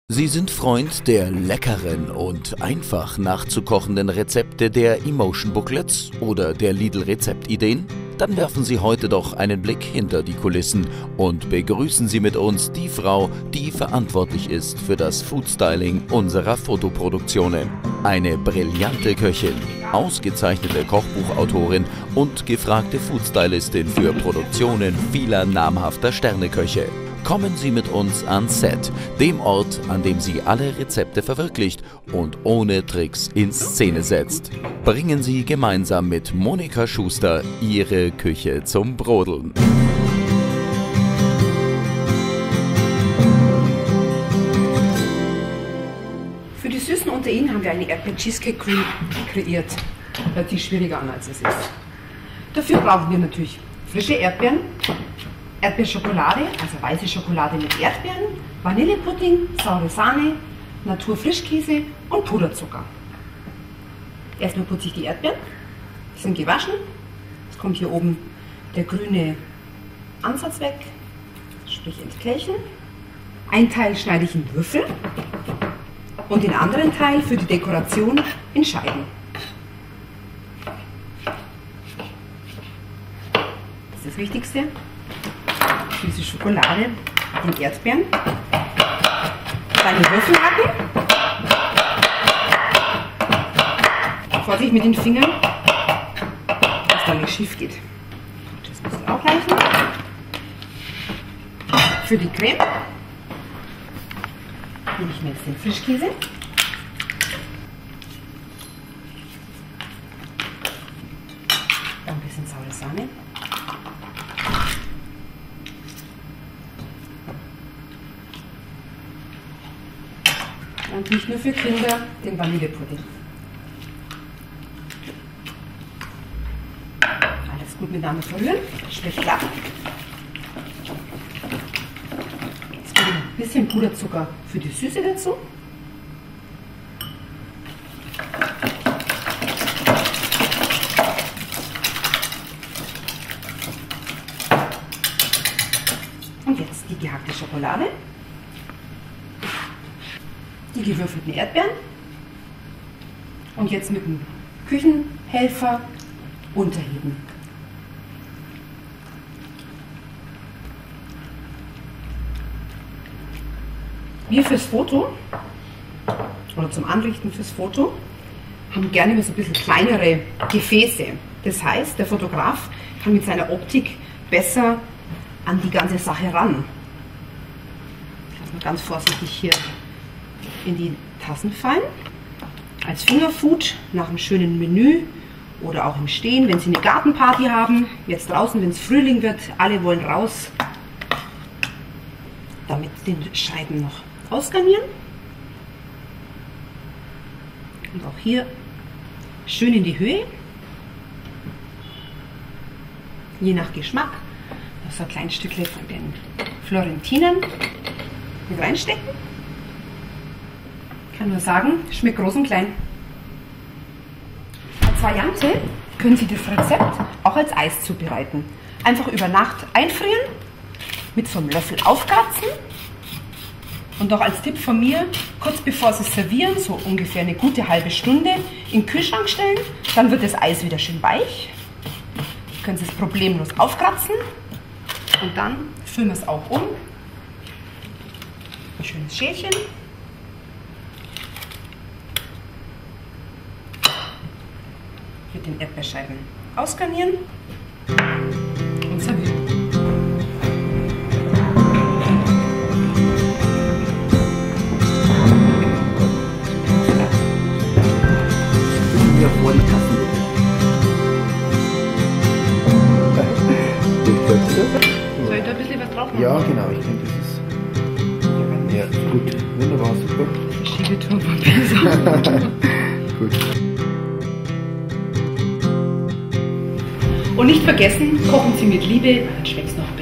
Sie sind Freund der leckeren und einfach nachzukochenden Rezepte der Emotion Booklets oder der Lidl-Rezeptideen? Dann werfen Sie heute doch einen Blick hinter die Kulissen und begrüßen Sie mit uns die Frau, die verantwortlich ist für das Foodstyling unserer Fotoproduktionen. Eine brillante Köchin, ausgezeichnete Kochbuchautorin und gefragte Foodstylistin für Produktionen vieler namhafter Sterneköche. Kommen Sie mit uns ans Set, dem Ort, an dem sie alle Rezepte verwirklicht und ohne Tricks in Szene setzt. Bringen Sie gemeinsam mit Monika Schuster Ihre Küche zum Brodeln. Für die Süßen unter Ihnen haben wir eine Erdbeer-Cheesecake Cream kreiert. Hört sich schwieriger an, als es ist. Dafür brauchen wir natürlich frische Erdbeeren, Erdbeerschokolade, also weiße Schokolade mit Erdbeeren, Vanillepudding, saure Sahne, Naturfrischkäse und Puderzucker. Erstmal putze ich die Erdbeeren, die sind gewaschen. Jetzt kommt hier oben der grüne Ansatz weg, sprich entkelchen. Ein Teil schneide ich in Würfel und den anderen Teil für die Dekoration in Scheiben. Das ist das Wichtigste. Diese Schokolade, den Erdbeeren, kleine Würfel hacken. Vorsicht mit den Fingern, dass da nicht schief geht. Das muss auch reichen. Für die Creme nehme ich mir jetzt den Frischkäse. Ein bisschen saure Sahne. Und nicht nur für Kinder den Vanillepudding. Alles gut miteinander verrühren, schmeckt klar. Jetzt gebe ich ein bisschen Puderzucker für die Süße dazu. Und jetzt die gehackte Schokolade. Die gewürfelten Erdbeeren und jetzt mit dem Küchenhelfer unterheben. Wir fürs Foto oder zum Anrichten fürs Foto haben gerne immer so ein bisschen kleinere Gefäße. Das heißt, der Fotograf kann mit seiner Optik besser an die ganze Sache ran. Ich lasse mal ganz vorsichtig hier in die Tassen fallen. Als Fingerfood nach einem schönen Menü oder auch im Stehen, wenn Sie eine Gartenparty haben, jetzt draußen, wenn es Frühling wird, alle wollen raus, damit den Scheiben noch ausgarnieren. Und auch hier schön in die Höhe, je nach Geschmack, noch so ein kleines Stückchen von den Florentinern mit reinstecken. Ich kann nur sagen, schmeckt groß und klein. Als Variante können Sie das Rezept auch als Eis zubereiten. Einfach über Nacht einfrieren, mit so einem Löffel aufkratzen und auch als Tipp von mir, kurz bevor Sie servieren, so ungefähr eine gute halbe Stunde, in den Kühlschrank stellen. Dann wird das Eis wieder schön weich. Können Sie es problemlos aufkratzen und dann füllen wir es auch um. Ein schönes Schälchen. Mit den Erdbeerscheiben ausgarnieren und servieren. Mir vor die Tassen. Soll ich da ein bisschen was drauf machen? Ja, genau, ich denke, das ist. Ja, gut. Wunderbar, super. Schiebetonpapier. Gut. Und nicht vergessen, kochen Sie mit Liebe, dann schmeckt es noch